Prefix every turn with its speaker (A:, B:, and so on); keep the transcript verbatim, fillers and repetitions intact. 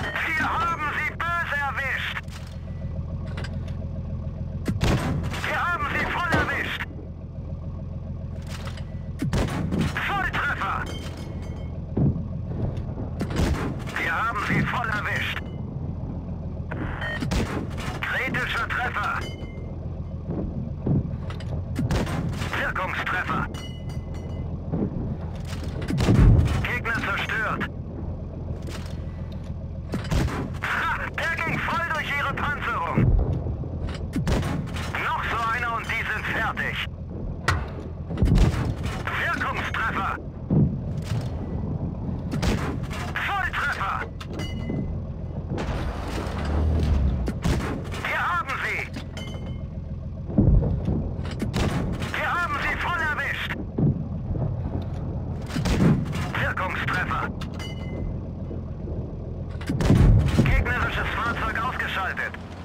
A: Wir haben sie böse erwischt. Wir haben sie voll erwischt. Volltreffer. Wir haben sie voll erwischt. Kritischer Treffer. Wirkungstreffer. Gegner zerstört. Ha, der ging voll durch ihre Panzerung. Noch so einer und die sind fertig. Wirkungstreffer. Volltreffer. Wir haben sie. Wir haben sie voll erwischt. Wirkungstreffer. Gegnerisches Fahrzeug ausgeschaltet.